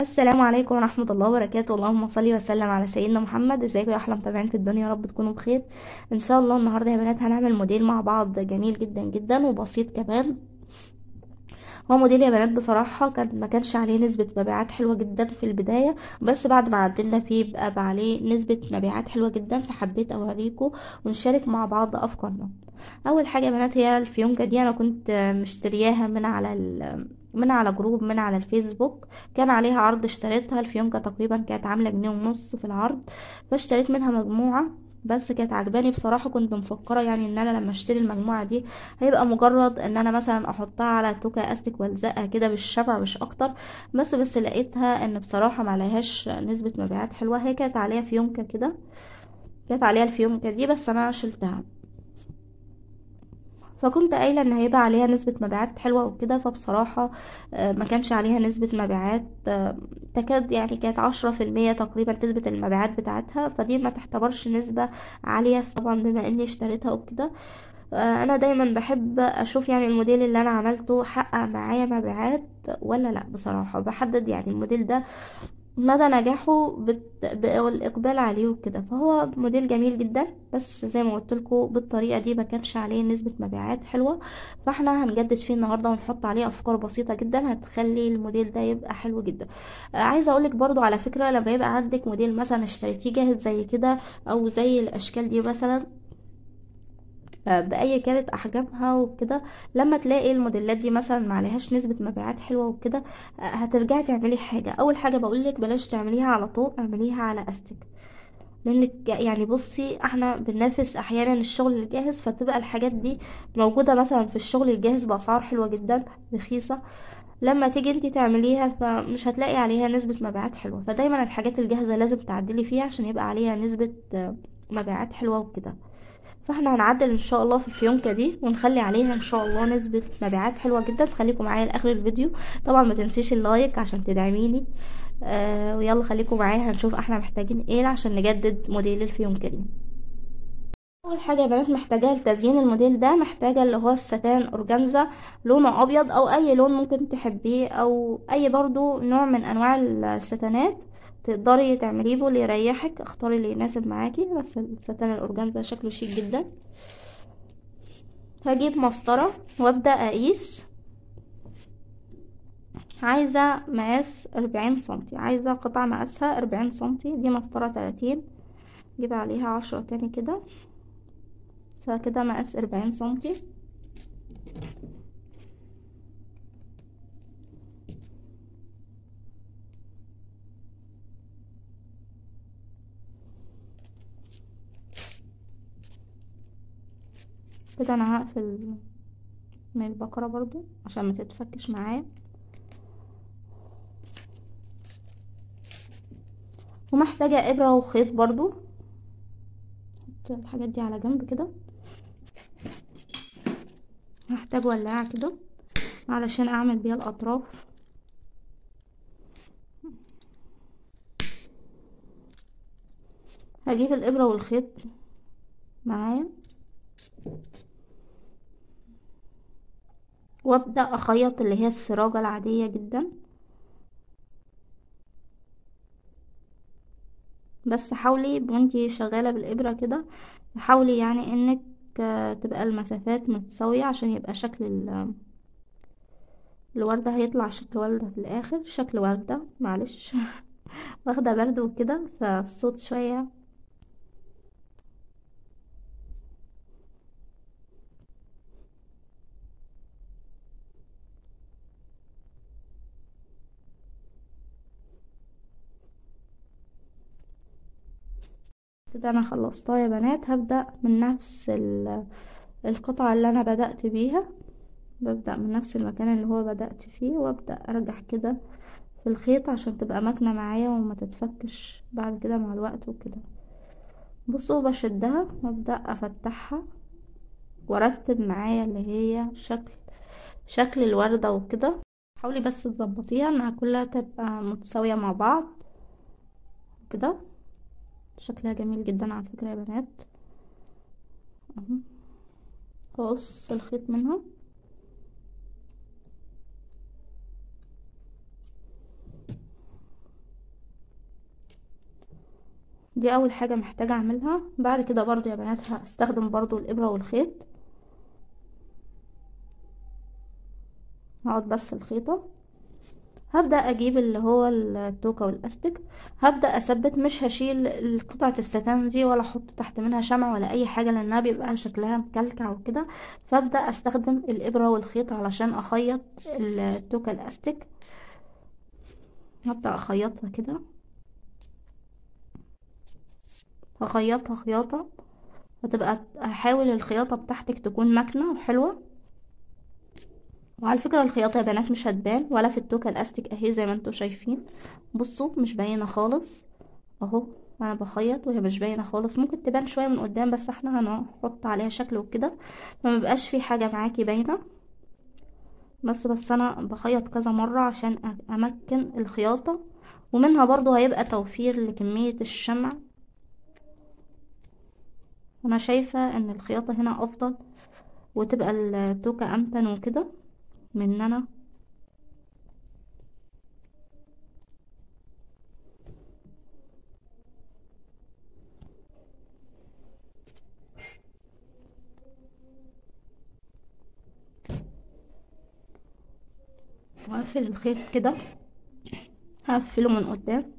السلام عليكم ورحمة الله وبركاته. اللهم صل وسلم على سيدنا محمد. ازيكم يا احلى متابعين في الدنيا، يا رب تكونوا بخير ان شاء الله. النهارده يا بنات هنعمل موديل مع بعض جميل جدا جدا وبسيط كمان. هو موديل يا بنات بصراحة ما كانش عليه نسبة مبيعات حلوة جدا في البداية، بس بعد ما عدلنا فيه بقى عليه نسبة مبيعات حلوة جدا، فحبيت اوريكم ونشارك مع بعض افكارنا. اول حاجة يا بنات هي الفيونكة دي. انا كنت مشترياها من على جروب من على الفيسبوك، كان عليها عرض. اشتريتها الفيونكة تقريبا كانت عاملة جنيه ونص في العرض، فاشتريت منها مجموعة. بس كانت عجباني بصراحة، كنت مفكرة يعني ان انا لما اشتري المجموعة دي هيبقى مجرد ان انا مثلا احطها على توكا استك والزقها كده بالشمع مش اكتر. بس لقيتها ان بصراحة معلهاش نسبة مبيعات حلوة. هي كانت عليها فيونكة كده، كانت عليها الفيونكة دي بس انا شلتها، فكنت قايلة ان هيبقى عليها نسبة مبيعات حلوة وكده. فبصراحة ما كانش عليها نسبة مبيعات تكاد، يعني كانت 10% تقريبا نسبة المبيعات بتاعتها، فدي ما تعتبرش نسبة عالية طبعا بما اني اشتريتها وكده. انا دايما بحب اشوف يعني الموديل اللي انا عملته حقق معايا مبيعات ولا لا. بصراحة بحدد يعني الموديل ده مدى نجاحه بالاقبال عليه وكده. فهو موديل جميل جدا، بس زي ما قلت لكم بالطريقه دي ما كانش عليه نسبه مبيعات حلوه. فاحنا هنجدد فيه النهارده ونحط عليه افكار بسيطه جدا هتخلي الموديل ده يبقى حلو جدا. عايزه اقولك برضو على فكره، لما يبقى عندك موديل مثلا اشتريتيه جاهز زي كده او زي الاشكال دي مثلا، باي كانت احجامها وكده، لما تلاقي الموديلات دي مثلا معلهاش نسبة مبيعات حلوة وكده، هترجعي تعملي حاجة. اول حاجة بقولك بلاش تعمليها على طول، اعمليها على استك. لانك يعني بصي احنا بننافس احيانا الشغل الجاهز، فتبقى الحاجات دي موجودة مثلا في الشغل الجاهز باسعار حلوة جدا رخيصة. لما تيجي انتي تعمليها فمش هتلاقي عليها نسبة مبيعات حلوة. فدايما الحاجات الجاهزة لازم تعدلي فيها عشان يبقى عليها نسبة مبيعات حلوة وكده. فاحنا هنعدل ان شاء الله في الفيونكة دي ونخلي عليها ان شاء الله نسبة مبيعات حلوة جدا. خليكم معايا لاخر الفيديو، طبعا ما تنسيش اللايك عشان تدعميني. ويلا خليكم معايا هنشوف احنا محتاجين ايه عشان نجدد موديل الفيونكة دي. اول حاجه يا بنات محتاجاها لتزيين الموديل ده، محتاجه اللي هو الستان اورجانزا لونه ابيض او اي لون ممكن تحبيه، او اي برضو نوع من انواع الستانات تقدري تعمليه له اللي يريحك. اختاري اللي يناسب معاكي، بس الستان الاورجانزا شكله شيك جدا. هجيب مسطره وابدا اقيس. عايزه مقاس 40 سنتي، عايزه قطع مقاسها 40 سنتي. دي مسطره 30، جيب عليها 10 تاني كده. فكده مقاس 40 سنتي. كده انا هقفل من البقرة برضو عشان ما تتفكش معايا. ومحتاجة ابرة وخيط برضو. حط الحاجات دي على جنب كده. هحتاج ولاعة كده علشان اعمل بيها الاطراف. هجيب الابرة والخيط معايا وابدأ اخيط اللي هي السراجة العادية جدا. بس حاولي وانتي شغالة بالابرة كده، حاولي يعني انك تبقى المسافات متساوية عشان يبقى شكل الوردة. هيطلع شكل وردة في الاخر، شكل وردة معلش. واخدة برد وكده فالصوت شوية. كده انا خلصتها يا بنات. هبدأ من نفس القطعة اللي انا بدأت بيها، ببدأ من نفس المكان اللي هو بدأت فيه وابدأ ارجع كده في الخيط عشان تبقى ماكنة معايا وما تتفكش بعد كده مع الوقت وكده. بصوا بشدها وابدأ افتحها وارتب معايا اللي هي شكل الوردة وكده. حاولي بس تظبطيها انها كلها تبقى متساوية مع بعض كده. شكلها جميل جدا على فكرة يا بنات. اهو هقص الخيط منها. دي اول حاجة محتاجة اعملها. بعد كده برضو يا بنات هستخدم برضو الابرة والخيط. هقعد بس الخيطة، هبدأ اجيب اللي هو التوكة والاستك، هبدأ اثبت. مش هشيل قطعة الستان دي ولا احط تحت منها شمع ولا اي حاجة، لانها بيبقى شكلها مكلكع وكده. فابدأ استخدم الابرة والخيط علشان اخيط التوكة الاستك. هبدأ اخيطها كده، هخيطها خياطة. هحاول الخياطة بتاعتك تكون مكنة وحلوة. وعلى فكرة الخياطة يا بنات مش هتبان ولا في التوكة الاستيك اهي زي ما انتوا شايفين. بصوا مش باينة خالص اهو، انا بخيط وهي مش باينة خالص. ممكن تبان شوية من قدام بس احنا هنحط عليها شكل وكده، فما بقاش في حاجة معاكي باينة. بس انا بخيط كذا مرة عشان امكن الخياطة، ومنها برضو هيبقى توفير لكمية الشمع. انا شايفة ان الخياطة هنا افضل، وتبقى التوكة امتن وكده من ان انا واقفل الخيط كده. هقفله من قدام.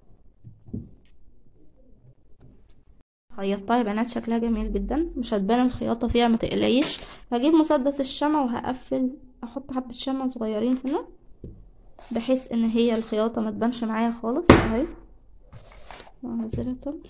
خيطتها يا بنات شكلها جميل جدا، مش هتبان الخياطة فيها ما تقلقيش. هجيب مسدس الشمع وهقفل، احط حبة شمع صغيرين هنا بحيث ان هي الخياطة ما تبانش معايا خالص اهي. معذرة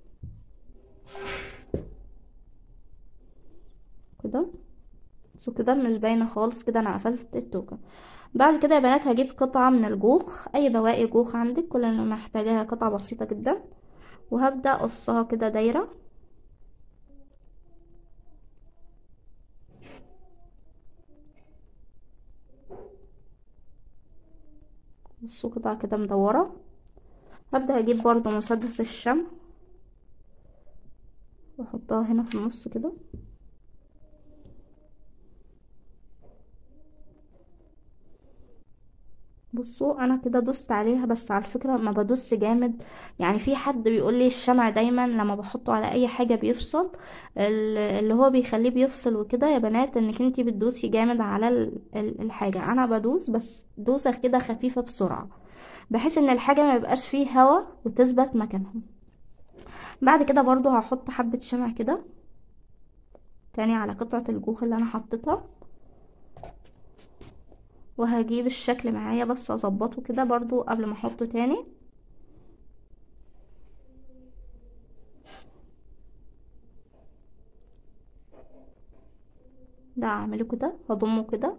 كده، بصوا كده مش باينة خالص كده. انا قفلت التوكة. بعد كده يا بنات هجيب قطعة من الجوخ، اي بواقي جوخ عندك، كل اللي محتاجاها قطعة بسيطة جدا، وهبدأ اقصها كده دايرة. بصوا قطعة كده مدورة. هبدأ اجيب برضو مسدس الشمع واحطها هنا في النص كده. بصوا انا كده دوست عليها، بس على فكرة ما بدوس جامد. يعني في حد بيقول لي الشمع دايما لما بحطه على اي حاجة بيفصل، اللي هو بيخليه بيفصل وكده يا بنات، انك انتي بتدوسي جامد على الحاجة. انا بدوس بس دوسة كده خفيفة بسرعة، بحيث ان الحاجة ما يبقاش فيه هوا وتثبت مكانها. بعد كده برضو هحط حبة شمع كده تاني على قطعة الجوخ اللي انا حطيتها، وهجيب الشكل معايا بس اظبطه كده برضو قبل ما احطه تاني. ده اعمله كده، هضمه كده،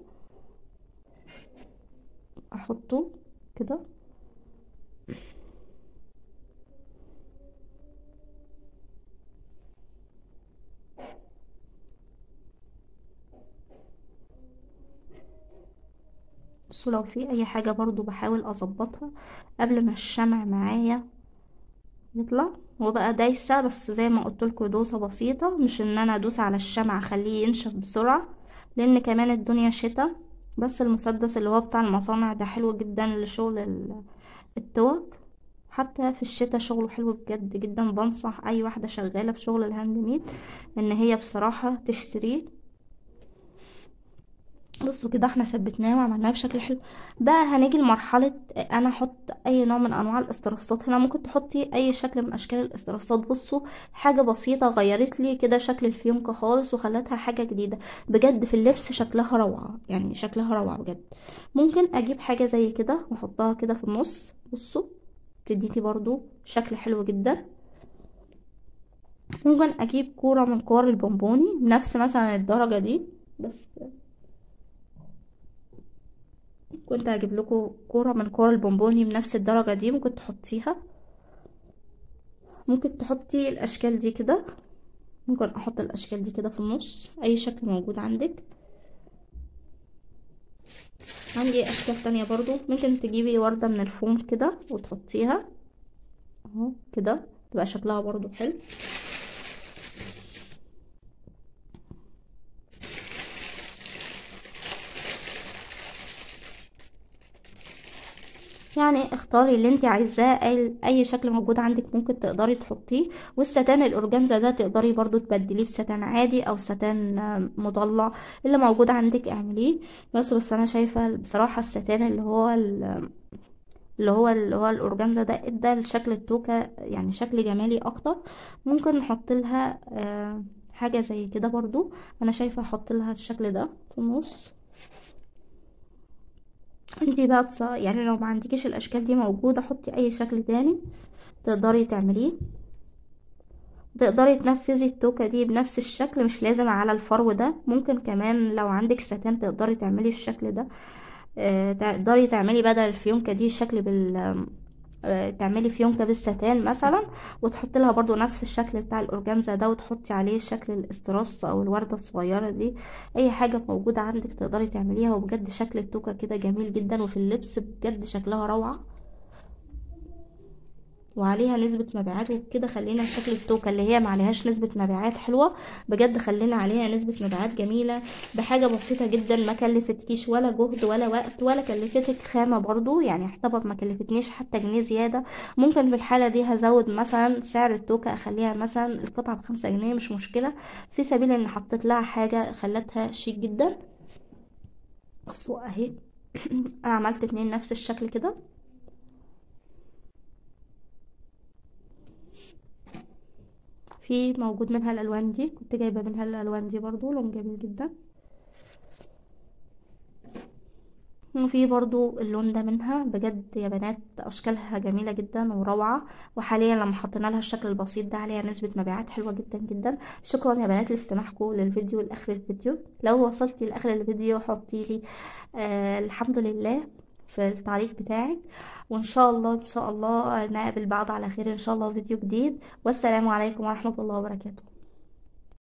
احطه كده. بصوا لو في اي حاجة برضو بحاول اظبطها قبل ما الشمع معايا يطلع. وبقى دايسة بس زي ما قلتلكوا دوسة بسيطة، مش ان انا ادوس على الشمع اخليه ينشف بسرعة، لان كمان الدنيا شتا. بس المسدس اللي هو بتاع المصانع ده حلو جدا لشغل التوك، حتى في الشتا شغله حلو بجد جدا. بنصح اي واحدة شغالة في شغل الهاند ميد ان هي بصراحة تشتريه. بصوا كده احنا ثبتناه وعملناه بشكل حلو. بقى هنيجي لمرحلة انا احط اي نوع من انواع الاسترسات. هنا ممكن تحطي اي شكل من اشكال الاسترسات. بصوا حاجة بسيطة غيرت لي كده شكل الفيونكة خالص وخلتها حاجة جديدة بجد في اللبس. شكلها روعة، يعني شكلها روعة بجد. ممكن اجيب حاجة زي كده واحطها كده في النص. بصوا تديكي برضو شكل حلو جدا. ممكن اجيب كورة من كور البونبوني بنفس مثلا الدرجة دي، بس كنت هجيب لكم كوره من كور البونبوني بنفس الدرجه دي، ممكن تحطيها. ممكن تحطي الاشكال دي كده. ممكن احط الاشكال دي كده في النص، اي شكل موجود عندك. عندي اشكال تانية برضو. ممكن تجيبي وردة من الفوم كده وتحطيها اهو كده، تبقى شكلها برضو حلو. يعني اختاري اللي انت عايزاه، اي شكل موجود عندك ممكن تقدري تحطيه. والستان الاورجانزا ده تقدري برضو تبدليه بستان عادي او ستان مضلع، اللي موجود عندك اعمليه. بس انا شايفه بصراحه الستان اللي هو الاورجانزا ده ادى لشكل التوكه يعني شكل جمالي اكتر. ممكن نحط لها حاجه زي كده برضو. انا شايفه احط لها الشكل ده في النص. انتي بقى يعني لو ما عندكيش الاشكال دي موجوده، حطي اي شكل تاني تقدري تعمليه. تقدري تنفذي التوكه دي بنفس الشكل، مش لازم على الفرو ده. ممكن كمان لو عندك ستان تقدري تعملي الشكل ده. تقدري تعملي بدل الفيونكه دي شكل تعملي فيونكه بالستان مثلا، وتحطي لها برضو نفس الشكل بتاع الاورجانزا ده، وتحطي عليه شكل الاستراس او الورده الصغيره دي. اي حاجه موجوده عندك تقدري تعمليها. وبجد شكل التوكه كده جميل جدا، وفي اللبس بجد شكلها روعه، وعليها نسبة مبيعات وكده. خلينا شكل التوكة اللي هي معلهاش نسبة مبيعات حلوة، بجد خلينا عليها نسبة مبيعات جميلة بحاجة بسيطة جدا. ما كلفتكيش ولا جهد ولا وقت، ولا كلفتك خامة برضو، يعني اعتبر ما كلفتنيش حتى جنيه زيادة. ممكن في الحالة دي هزود مثلا سعر التوكة، اخليها مثلا القطعة ب5 جنيه، مش مشكلة، في سبيل ان حطيت لها حاجة خلتها شيك جدا. بصوا اهي انا عملت 2 نفس الشكل كده. في موجود منها الالوان دي، كنت جايبه منها الالوان دي برضو، لون جميل جدا. وفي برضو اللون ده منها، بجد يا بنات اشكالها جميله جدا وروعه. وحاليا لما حطينا لها الشكل البسيط ده عليها نسبه مبيعات حلوه جدا جدا. شكرا يا بنات لاستماعكم للفيديو لاخر الفيديو. لو وصلتي لاخر الفيديو حطي لي الحمد لله في التعليق بتاعك. وان شاء الله ان شاء الله نقابل بعض على خير ان شاء الله في فيديو جديد. والسلام عليكم ورحمه الله وبركاته.